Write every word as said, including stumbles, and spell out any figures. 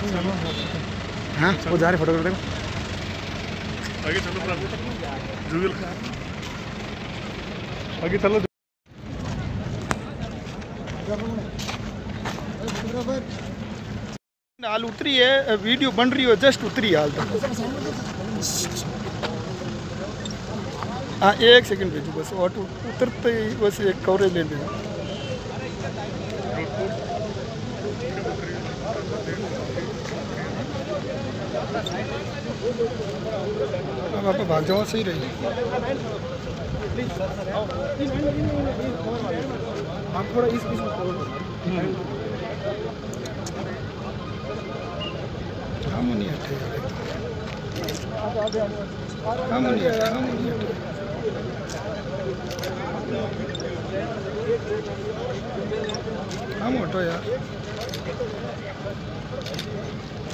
हाँ वो जा रहे फोटो देखो आगे चलो जुगल आगे चलो हाल उतरी है वीडियो बन रही है जस्ट उतरी हाल तक हाँ एक सेकंड भेजो बस ऑटो उतरते ही बस एक कवरेज ले लेना अब आप भाग जाओ सही रही आप थोड़ा इस बीच में हम नहीं हटे हम नहीं हटे हम नहीं हटे हम हटो यार